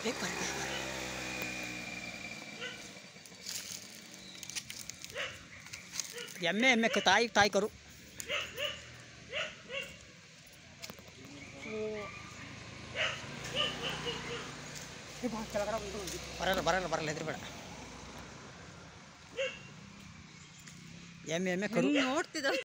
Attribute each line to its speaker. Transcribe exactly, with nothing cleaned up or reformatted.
Speaker 1: ಏ ಬರ್ರಿ ಎಮ್ಮೆ ಎಮ್ಮೆ ತಾಯಿ ತಾಯಿ ಕರು ಬರಲ್ಲ ಬರಲ್ಲ ಬರಲ್ಲ ಹೆದ್ರಿ ಬೇಡ ಎಮ್ಮೆ ಎಮ್ಮೆ ಕರು
Speaker 2: ನೋಡ್ತಿದ್ದ